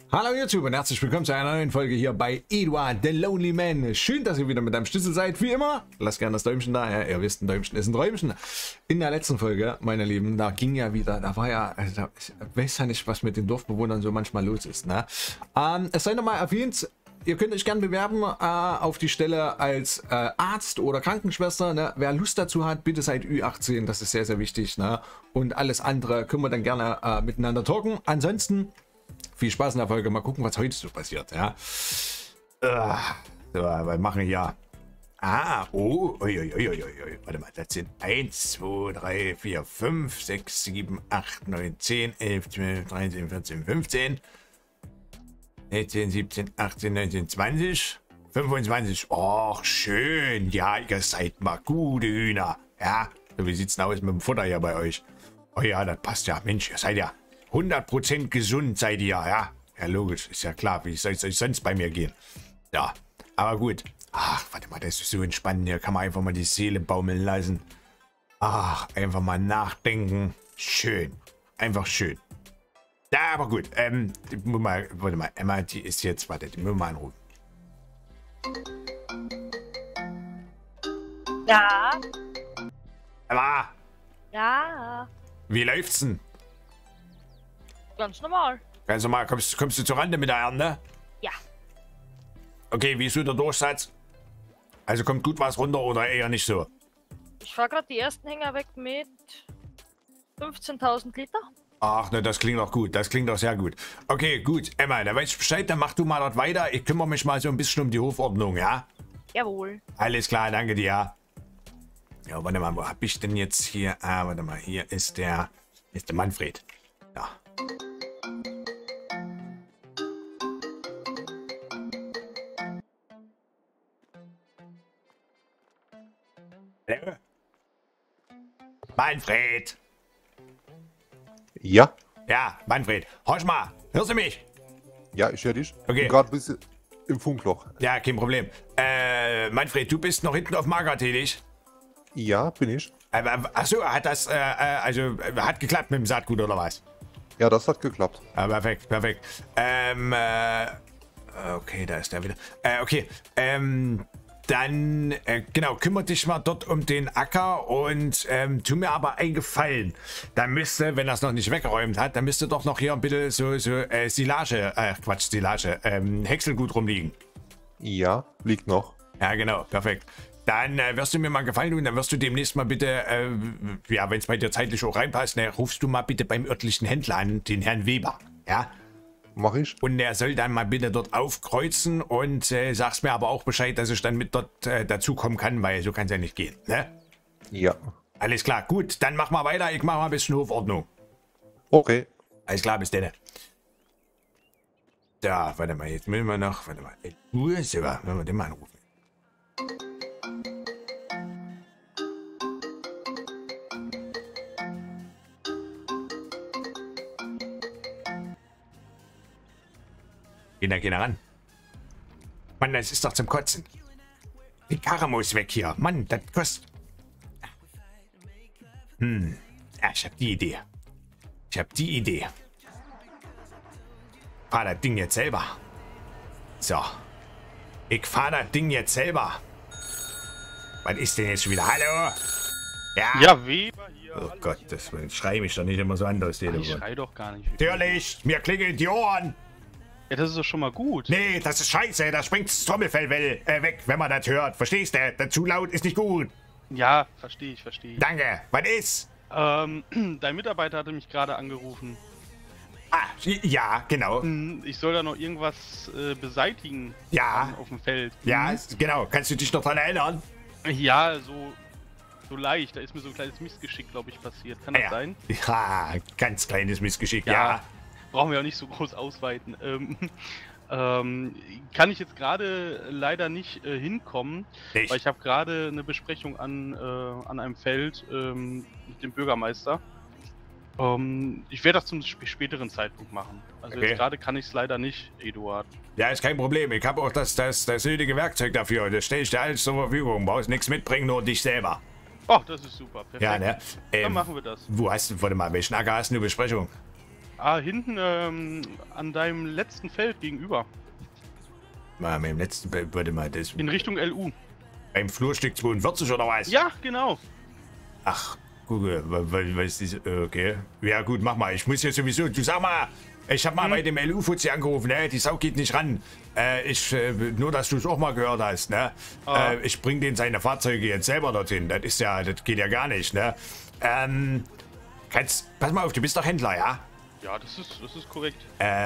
Hallo YouTube und herzlich willkommen zu einer neuen Folge hier bei Eduard the Lonely Man. Schön, dass ihr wieder mit am Schlüssel seid, wie immer. Lasst gerne das Däumchen da, ja, ihr wisst, ein Däumchen ist ein Träumchen. In der letzten Folge, meine Lieben, da ging ja wieder, da war ja, also, ich weiß ja nicht, was mit den Dorfbewohnern so manchmal los ist, ne? Es sei nochmal erwähnt, ihr könnt euch gerne bewerben auf die Stelle als Arzt oder Krankenschwester, ne? Wer Lust dazu hat, bitte seid Ü18, das ist sehr, sehr wichtig, ne? Und alles andere können wir dann gerne miteinander talken. Ansonsten viel Spaß in der Folge. Mal gucken, was heute so passiert. Ja. So, wir machen hier. Warte mal, das sind 1, 2, 3, 4, 5, 6, 7, 8, 9, 10, 11, 12, 13, 14, 15, 16, 17, 18, 19, 20, 25. Och, schön. Ja, ihr seid mal gute Hühner. Ja, so, wie sieht's denn aus mit dem Futter hier bei euch? Oh ja, das passt ja. Mensch, ihr seid ja 100% gesund seid ihr, ja? Ja, logisch, ist ja klar, wie soll es euch sonst bei mir gehen? Ja, aber gut. Ach, warte mal, das ist so entspannend. Hier kann man einfach mal die Seele baumeln lassen. Ach, einfach mal nachdenken. Schön. Einfach schön. Ja, aber gut. Warte mal, Emma, die ist jetzt, warte, die müssen wir mal anrufen. Ja. Emma, Ja. wie läuft's denn? Ganz normal. Ganz normal, kommst du zur Rande mit der Ernte? Ja. Okay, wie ist so der Durchsatz? Also kommt gut was runter oder eher nicht so? Ich fahre gerade die ersten Hänger weg mit 15.000 Liter. Ach, ne, das klingt doch gut. Das klingt doch sehr gut. Okay, gut. Emma, da weißt du Bescheid, dann mach du mal dort weiter. Ich kümmere mich mal so ein bisschen um die Hofordnung, ja? Jawohl. Alles klar, danke dir. Ja, warte mal, wo hab ich denn jetzt hier? Ah, warte mal, hier ist der Manfred. Ja. Hallo? Manfred! Ja? Ja, Manfred. Horch mal, hörst du mich? Ja, ich höre dich. Okay. Ich bin gerade ein bisschen im Funkloch. Ja, kein Problem. Manfred, du bist noch hinten auf Mager tätig? Ja, bin ich. Achso, hat das, hat geklappt mit dem Saatgut oder was? Ja, das hat geklappt. Perfekt, perfekt. Okay, da ist der wieder. Okay, dann, genau, kümmere dich mal dort um den Acker und tu mir aber einen Gefallen. Dann müsste, wenn er es noch nicht weggeräumt hat, dann müsste doch noch hier ein bisschen so Silage, Häckselgut rumliegen. Ja, liegt noch. Ja, genau, perfekt. Dann wirst du mir mal einen Gefallen tun, dann wirst du demnächst mal bitte, ja, wenn es bei dir zeitlich auch reinpasst, ne, rufst du mal bitte beim örtlichen Händler an, den Herrn Weber, ja? Mach ich. Und er soll dann mal bitte dort aufkreuzen und sagst mir aber auch Bescheid, dass ich dann mit dort dazukommen kann, weil so kann es ja nicht gehen, ne? Ja. Alles klar, gut, dann mach mal weiter, ich mach mal ein bisschen Hofordnung. Okay. Alles klar, bis dann. Da, warte mal, jetzt müssen wir noch, warte mal, so, wenn wir den mal anrufen. Geh da ran. Mann, das ist doch zum Kotzen. Die Karre muss weg hier. Mann, das kostet... Ja, ich hab die Idee. Fahr das Ding jetzt selber. So. Ich fahr das Ding jetzt selber. Was ist denn jetzt schon wieder? Hallo? Ja? Ja, Weber hier. Oh hallo. Gott, das schrei mich doch nicht immer so an durchs Ich Telefon. schrei doch gar nicht. Natürlich, mir klingeln die Ohren. Ja, das ist doch schon mal gut. Nee, das ist scheiße. Da springt das Trommelfell weg, wenn man das hört. Verstehst du? Das zu laut ist nicht gut. Ja, verstehe ich. Danke. Was ist? Dein Mitarbeiter hatte mich gerade angerufen. Ah, ja, genau. Ich soll da noch irgendwas beseitigen. Ja. Auf dem Feld. Ja, genau. Kannst du dich noch dran erinnern? Ja, so leicht. Da ist mir so ein kleines Missgeschick, glaube ich, passiert. Kann das sein? Ja, ganz kleines Missgeschick, ja. Brauchen wir auch nicht so groß ausweiten. Kann ich jetzt gerade leider nicht hinkommen, Nicht? weil ich habe gerade eine Besprechung an einem Feld mit dem Bürgermeister. Ich werde das zum späteren Zeitpunkt machen. Also Okay. jetzt gerade kann ich es leider nicht, Eduard. Ja, ist kein Problem. Ich habe auch das nötige Werkzeug dafür. Das stelle ich dir alles zur Verfügung. Brauchst nichts mitbringen, nur dich selber. Oh, das ist super. Perfekt. Ja, ne? Dann machen wir das. Warte mal, welchen Acker hast du eine Besprechung? Hinten an deinem letzten Feld gegenüber. Mal beim letzten, warte mal, das In Richtung LU. beim Flurstück 42 oder was? Ja, genau. Ach, gucke, was ist das? Okay. Ja gut, mach mal. Ich muss ja sowieso, du sag mal, ich hab mal bei dem LU-Fuzzi angerufen, ne? Die Sau geht nicht ran. Nur, dass du es auch mal gehört hast, ne? Ich bring den seine Fahrzeuge jetzt selber dorthin. Das ist ja, das geht ja gar nicht, ne? Pass mal auf, du bist doch Händler, ja? Ja, das ist korrekt.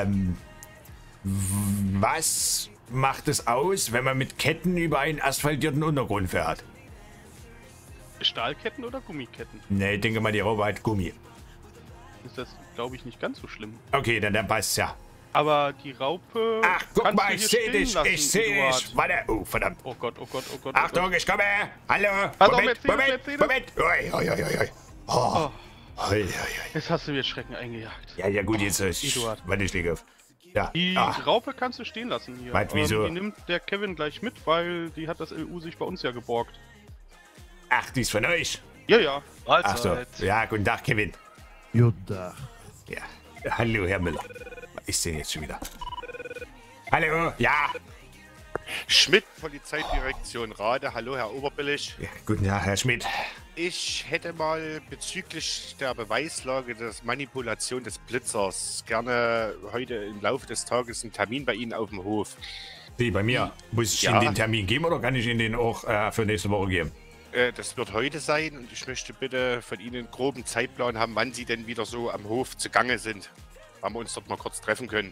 Was macht es aus, wenn man mit Ketten über einen asphaltierten Untergrund fährt? Stahlketten oder Gummiketten? Ne, ich denke mal, die Raupe hat Gummi. Ist das, glaube ich, nicht ganz so schlimm. Okay, dann passt's ja. Aber die Raupe. Ach, guck kannst mal, du ich hier sehe stehen dich, lassen, ich sehe Eduard. dich. Warte, oh, verdammt. Oh Gott, oh Gott, oh Gott. Achtung, ich komme. Hallo. Pass auf, Moment, Mercedes. Moment. Ui, ui, ui, ui. Oh. Ui, ui, ui. Jetzt hast du mir Schrecken eingejagt. Ja, gut, jetzt Eduard. warte, ich lege auf. Ja. Die Ach, Raupe kannst du stehen lassen hier. Was, wieso? Die nimmt der Kevin gleich mit, weil die hat das LU sich bei uns ja geborgt. die ist von euch. Ja, ja. Ach so. Ja, guten Tag, Kevin. Guten Tag. Ja. Hallo, Herr Müller. Was ist denn jetzt schon wieder? Hallo, ja. Schmidt, Polizeidirektion Rade. Hallo, Herr Oberbillig. Ja, guten Tag, Herr Schmidt. Ich hätte mal bezüglich der Beweislage der Manipulation des Blitzers gerne heute im Laufe des Tages einen Termin bei Ihnen auf dem Hof. Wie, bei mir? Muss ich Ja. Ihnen den Termin geben oder kann ich Ihnen den auch für nächste Woche geben? Das wird heute sein und ich möchte bitte von Ihnen einen groben Zeitplan haben, wann Sie denn wieder so am Hof zugange sind. Wann wir uns dort mal kurz treffen können.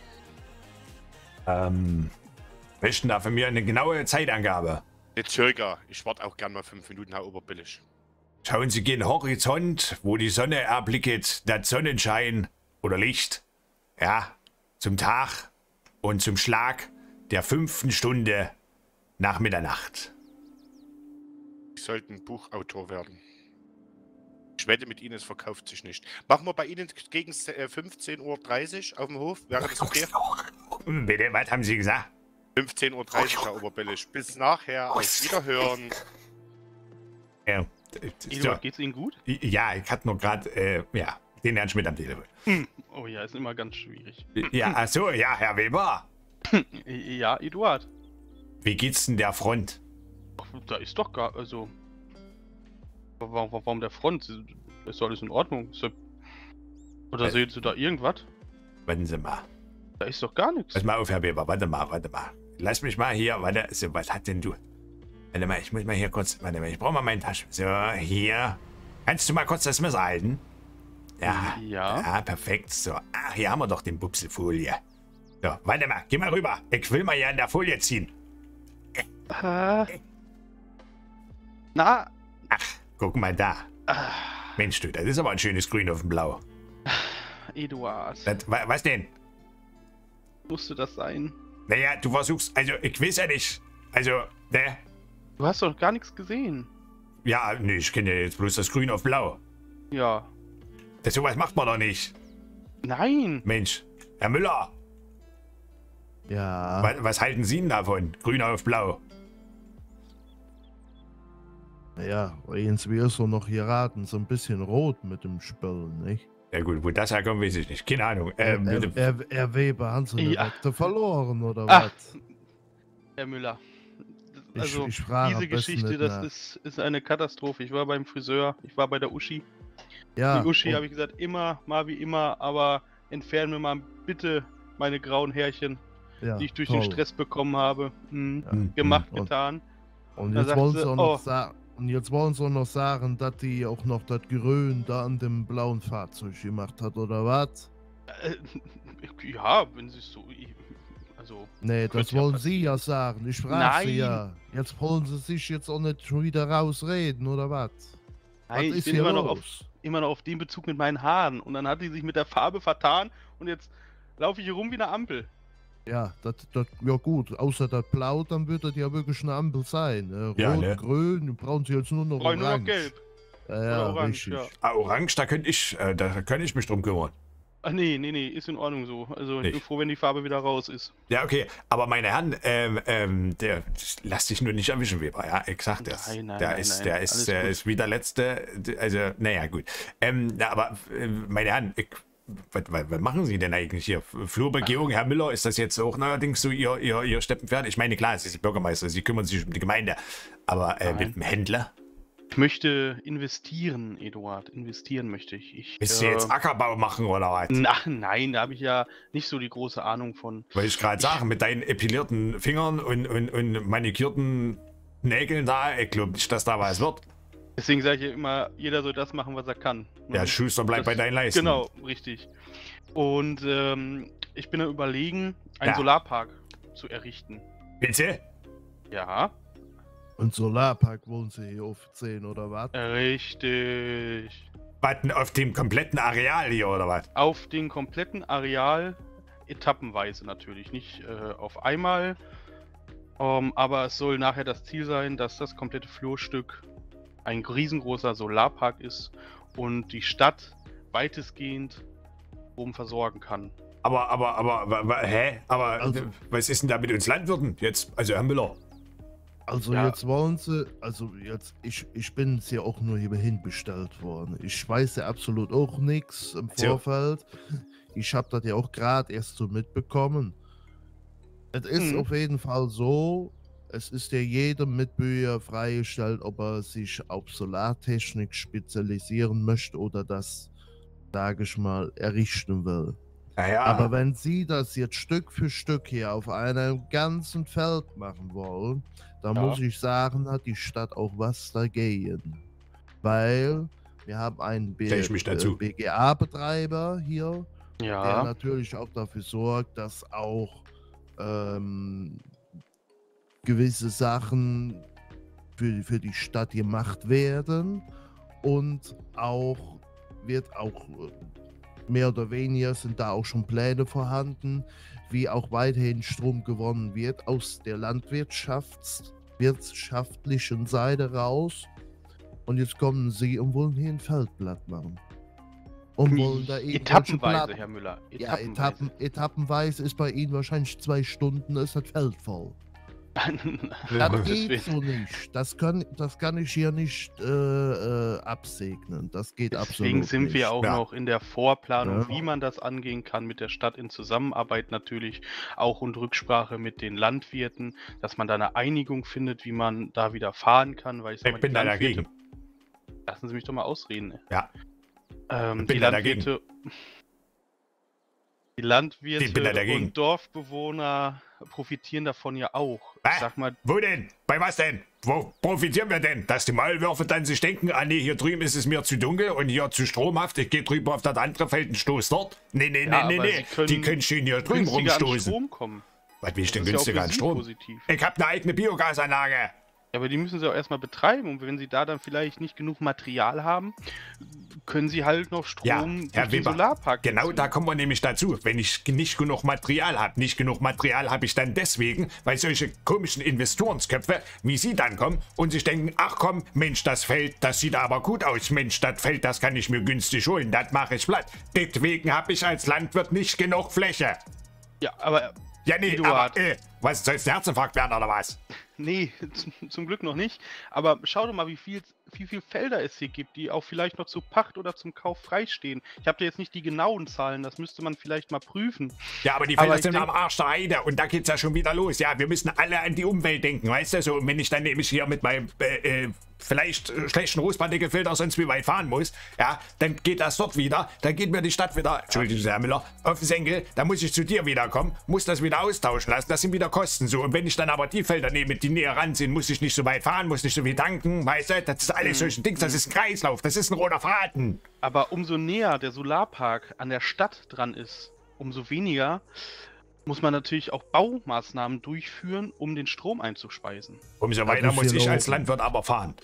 Möchten da von mir eine genaue Zeitangabe? Nicht circa. Ich warte auch gern mal 5 Minuten, Herr Oberbillig. Schauen Sie gen Horizont, wo die Sonne erblicket, der Sonnenschein oder Licht, ja, zum Tag und zum Schlag der 5. Stunde nach Mitternacht. Sie sollten Buchautor werden. Ich wette mit Ihnen, es verkauft sich nicht. Machen wir bei Ihnen gegen 15:30 Uhr auf dem Hof? Wäre das okay? Bitte, was haben Sie gesagt? 15:30 Uhr, Herr Oberbillig. Bis nachher. Auf Wiederhören. Ja, Eduard, geht's Ihnen gut? ja, ich hatte noch gerade, ja, den Herrn Schmidt am Telefon. Oh ja, ist immer ganz schwierig. Ja, ach so, ja, Herr Weber. Ja, Eduard. Wie geht's denn der Front? Da ist doch gar, also. Warum der Front? Ist doch alles in Ordnung. Oder sehen Sie da irgendwas? Warten Sie mal. Da ist doch gar nichts. Pass mal auf, Herr Weber, warte mal. Lass mich mal hier, warte, so, was hat denn du? Warte mal, ich muss mal hier kurz, warte mal, ich brauche mal meine Tasche. So, hier. Kannst du mal kurz das Messer halten? Ja. Ja, perfekt, so. Ach, hier haben wir doch den Bupselfolie. So, warte mal, geh mal rüber. Ich will mal hier an der Folie ziehen. Na, Ach, guck mal da. Mensch, du, das ist aber ein schönes Grün auf dem Blau. Eduard. Was denn? Musste das sein? Naja, du versuchst, also, ich weiß ja nicht. Also, ne? Du hast doch gar nichts gesehen. Ja, nee, ich kenne ja jetzt bloß das Grün auf Blau. Ja. Das sowas macht man doch nicht. Nein. Mensch, Herr Müller, Ja. was halten Sie denn davon? Grün auf Blau. Ja, jetzt wirst du noch hier raten, so ein bisschen rot mit dem Spill, nicht? Ja gut, wo das herkommt, weiß ich nicht. Keine Ahnung. Er Weber, haben sie Ja. eine Wette verloren, oder Ach, was? Herr Müller. Ich- Also, ich frage am diese besten Geschichte, nicht das nach. ist eine Katastrophe. Ich war beim Friseur, ich war bei der Uschi. Ja, Die Uschi und- habe ich gesagt, immer, mal wie immer, aber entfernen wir mal bitte meine grauen Härchen, ja, die ich durch toll. den Stress bekommen habe. Ja. Gemacht, Und- getan. Und Da jetzt sagt wollen sie, sie auch noch oh. sagen, und jetzt wollen sie auch noch sagen, dass die auch noch das Grün da an dem blauen Fahrzeug gemacht hat, oder was? Ja, wenn sie es so. Also. Nee, Könnte das ja wollen passieren. sie ja sagen. Ich frage sie Nein. ja. Jetzt wollen sie sich jetzt auch nicht schon wieder rausreden, oder was? Nein, Was ich ist bin hier immer noch auf den Bezug mit meinen Haaren. Und dann hat die sich mit der Farbe vertan und jetzt laufe ich hier rum wie eine Ampel. Ja, ja gut, außer das Blau, dann würde das ja wirklich eine Ampel sein. Rot, Ja, ne? Grün, brauchen sie jetzt nur noch Brauche ich nur noch Orange. gelb. Ja, Oder orange, richtig. ja. Orange, da kann ich mich drum kümmern. Ach nee, ist in Ordnung so. Also ich bin Nicht. froh, wenn die Farbe wieder raus ist. Ja, okay. Aber meine Herren, lass dich nur nicht erwischen, Weber. Ja, ich sag das. Nein, der nein, ist, nein, der alles ist, der gut. ist wie der letzte. Also, naja, gut. Aber meine Herren, was machen Sie denn eigentlich hier? Flurbegehung, Herr Müller, ist das jetzt auch neuerdings so Ihr Steppenpferd? Ich meine, klar, Sie sind Bürgermeister, Sie kümmern sich um die Gemeinde. Aber mit dem Händler? Ich möchte investieren, Eduard. Investieren möchte ich. Willst du jetzt Ackerbau machen oder was? Nein, da habe ich ja nicht so die große Ahnung von. Wollte ich gerade sagen, mit deinen epilierten Fingern und manikürten Nägeln da, ich glaube nicht, dass da was wird. Deswegen sage ich ja immer, jeder soll das machen, was er kann. Ja, Schuster, bleib bei deinen Leisten. Genau, richtig. Und ich bin am Überlegen, einen Ja. Solarpark zu errichten. Bitte? Ja, Und Solarpark wollen Sie hier aufziehen, oder was? richtig. Was, auf dem kompletten Areal hier, oder was? Auf dem kompletten Areal, etappenweise natürlich, nicht auf einmal. Aber es soll nachher das Ziel sein, dass das komplette Flurstück ein riesengroßer Solarpark ist und die Stadt weitestgehend versorgen kann. Hä? Aber Also- was ist denn da mit uns Landwirten jetzt? Also, Herr Müller. Also Ja. jetzt wollen Sie, also jetzt, ich bin jetzt ja auch nur hierhin bestellt worden. Ich weiß ja absolut auch nichts im So. Vorfeld. Ich habe das ja auch gerade erst so mitbekommen. Es ist auf jeden Fall so, es ist ja jedem Mitbürger freigestellt, ob er sich auf Solartechnik spezialisieren möchte oder das, sage ich mal, errichten will. Naja, Aber wenn Sie das jetzt Stück für Stück hier auf einem ganzen Feld machen wollen, dann Ja. muss ich sagen, hat die Stadt auch was dagegen. Weil wir haben einen Stell ich mich dazu. BGA-Betreiber hier, der Ja, natürlich auch dafür sorgt, dass auch gewisse Sachen für die Stadt gemacht werden und auch wird auch mehr oder weniger sind da auch schon Pläne vorhanden, wie auch weiterhin Strom gewonnen wird aus der wirtschaftlichen Seite raus. Und jetzt kommen sie und wollen hier ein Feldblatt machen. Und wollen da irgendwelche etappenweise, Blatt- Herr Müller. Ja, etappenweise ist bei Ihnen wahrscheinlich 2 Stunden, ist das Feld voll. Das geht Deswegen- so nicht. Das kann ich hier nicht absegnen. Das geht absolut Deswegen sind nicht. wir auch Ja. noch in der Vorplanung, Ja. wie man das angehen kann mit der Stadt in Zusammenarbeit natürlich, auch und Rücksprache mit den Landwirten, dass man da eine Einigung findet, wie man da wieder fahren kann, weil ich sag mal, ich bin die da Landwirte- dagegen. Lassen Sie mich doch mal ausreden. Ja. Die bin da dagegen. Landwirte, die Landwirte Ich bin da dagegen. und Dorfbewohner profitieren davon ja auch. Ich sag mal, Wo denn? Bei was denn? Wo profitieren wir denn? Dass die Maulwürfe dann sich denken, ah nee, hier drüben ist es mir zu dunkel und hier zu stromhaft, ich gehe drüber auf das andere Feld und stoß dort? Nee, aber sie können die können schön hier drüben günstiger an rumstoßen. Strom kommen. Was will ich denn Das ist ja günstiger auch für an Sie Strom? positiv. Ich habe eine eigene Biogasanlage. Ja, aber die müssen sie auch erstmal betreiben und wenn sie da dann vielleicht nicht genug Material haben, können sie halt noch Strom Ja, durch Herr den Weber, Solarpark genau beziehen. da kommen wir nämlich dazu. Wenn ich nicht genug Material habe, nicht genug Material habe ich dann deswegen, weil solche komischen Investorensköpfe wie Sie dann kommen und sich denken, ach komm, Mensch, das Feld, das sieht aber gut aus. Mensch, das Feld, das kann ich mir günstig holen, das mache ich platt. Deswegen habe ich als Landwirt nicht genug Fläche. Ja, aber Ja, nee, Eduard. aber, was, soll es ein Herzinfarkt werden oder was? nee, zum Glück noch nicht. Aber schau doch mal, wie viel Felder es hier gibt, die auch vielleicht noch zur Pacht oder zum Kauf freistehen. Ich habe da jetzt nicht die genauen Zahlen, das müsste man vielleicht mal prüfen. Ja, aber die Aber Felder ich sind denk- am Arsch der Heide und da geht's ja schon wieder los. Ja, wir müssen alle an die Umwelt denken, weißt du? So, und wenn ich dann nämlich hier mit meinem vielleicht schlechten Rußpartikelfilter sonst wie weit fahren muss, ja, dann geht das dort wieder, dann geht mir die Stadt wieder, Entschuldigung, Herr Müller, auf den Senkel, dann muss ich zu dir wiederkommen, muss das wieder austauschen lassen, das sind wieder Kosten so. Und wenn ich dann aber die Felder nehme, die näher ran sind, muss ich nicht so weit fahren, muss nicht so viel tanken, weißt du? Das ist alles solchen Dings, das ist ein Kreislauf, das ist ein roter Faden. Aber umso näher der Solarpark an der Stadt dran ist, umso weniger muss man natürlich auch Baumaßnahmen durchführen, um den Strom einzuspeisen. Umso weiter ist muss hier ich als logisch. Landwirt aber fahren.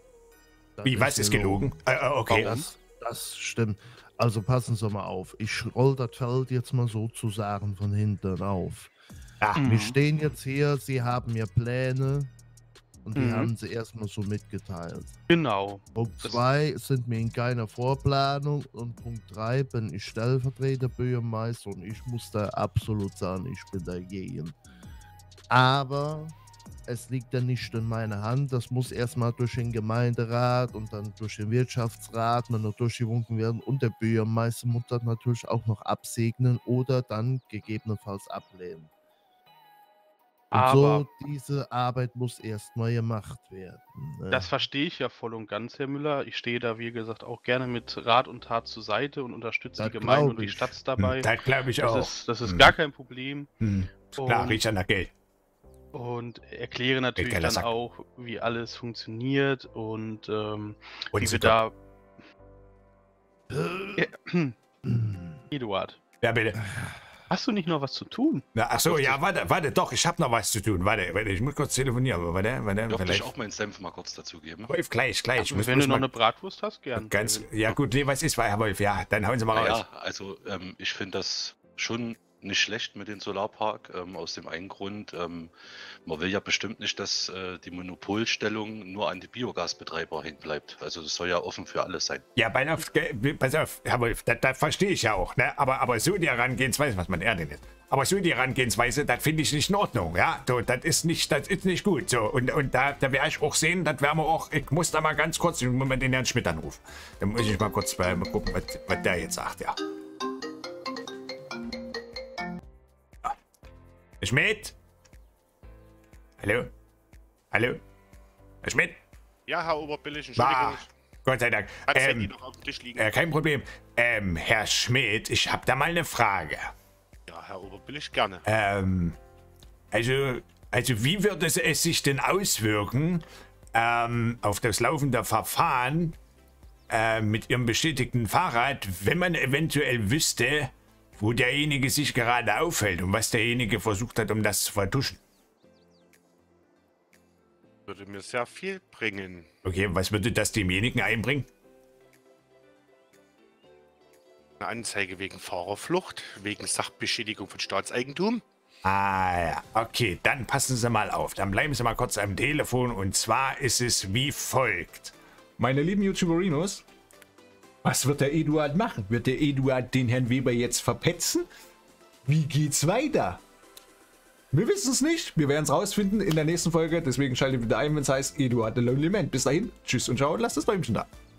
Das Wie, was ist gelogen? Okay. Das stimmt. Also passen Sie mal auf. Ich roll das Feld jetzt mal sozusagen von hinten auf. Ja. Mhm. Wir stehen jetzt hier, Sie haben ja Pläne und die Mhm. haben Sie erstmal so mitgeteilt. Genau. Punkt Das- 2 sind wir in keiner Vorplanung und Punkt 3 bin ich Stellvertreter Bürgermeister und ich muss da absolut sagen, ich bin dagegen. Aber es liegt ja nicht in meiner Hand. Das muss erstmal durch den Gemeinderat und dann durch den Wirtschaftsrat noch durchgewunken werden. Und der Bürgermeister muss das natürlich auch noch absegnen oder dann gegebenenfalls ablehnen. Und Aber so, diese Arbeit muss erstmal gemacht werden. Ne? das verstehe ich ja voll und ganz, Herr Müller. Ich stehe da, wie gesagt, auch gerne mit Rat und Tat zur Seite und unterstütze Das die Gemeinde glaub und die ich. Stadt dabei. Das glaube ich Das auch. ist gar kein Problem. Klar, Und- riecht ja nach Geld. Und erkläre natürlich geiler dann Sack. auch, wie alles funktioniert und Und wie so wir da. Hm. Eduard, Ja, bitte. hast du nicht noch was zu tun? Na, ach so, ja, warte, doch, ich habe noch was zu tun. Warte, ich muss kurz telefonieren, aber warte, Dürfte ich vielleicht. auch meinen Senf mal kurz dazugeben? Wolf, gleich. Ich muss Wenn du bloß noch mal eine Bratwurst hast, gern. ganz, ja gut, nee, was ist, Herr Wolf, ja, dann hauen Sie mal raus. Naja, also ich finde das schon nicht schlecht mit dem Solarpark, aus dem einen Grund, man will ja bestimmt nicht, dass die Monopolstellung nur an die Biogasbetreiber hängen bleibt. Also das soll ja offen für alle sein. Ja, pass auf, Herr Wolf, das verstehe ich ja auch, ne? Aber so die Herangehensweise, was man ehrlich ist, aber so die Herangehensweise, das finde ich nicht in Ordnung, ja? So, das ist nicht gut, so. Und da werde ich auch sehen, das werden wir auch, ich muss da mal ganz kurz im Moment den Herrn Schmidt anrufen. Dann muss ich mal kurz mal gucken, was der jetzt sagt, ja. Herr Schmidt? Hallo? Hallo? Herr Schmidt? Ja, Herr Oberbillig, Entschuldigung. Gott sei Dank. Hat das Handy noch auf dem Tisch liegen? Kein Problem. Herr Schmidt, ich habe da mal eine Frage. Ja, Herr Oberbillig, gerne. Also wie würde es sich denn auswirken auf das laufende Verfahren mit Ihrem bestätigten Fahrrad, wenn man eventuell wüsste, wo derjenige sich gerade aufhält und was derjenige versucht hat, um das zu vertuschen? Würde mir sehr viel bringen. Okay, was würde das demjenigen einbringen? Eine Anzeige wegen Fahrerflucht, wegen Sachbeschädigung von Staatseigentum. Ah ja, okay, dann passen Sie mal auf. Dann bleiben Sie mal kurz am Telefon und zwar ist es wie folgt. Meine lieben YouTuberinos, was wird der Eduard machen? Wird der Eduard den Herrn Weber jetzt verpetzen? Wie geht's weiter? Wir wissen es nicht. Wir werden es rausfinden in der nächsten Folge. Deswegen schaltet wieder ein, wenn es heißt Eduard the Lonely Man. Bis dahin, tschüss und ciao und lasst das Däumchen da.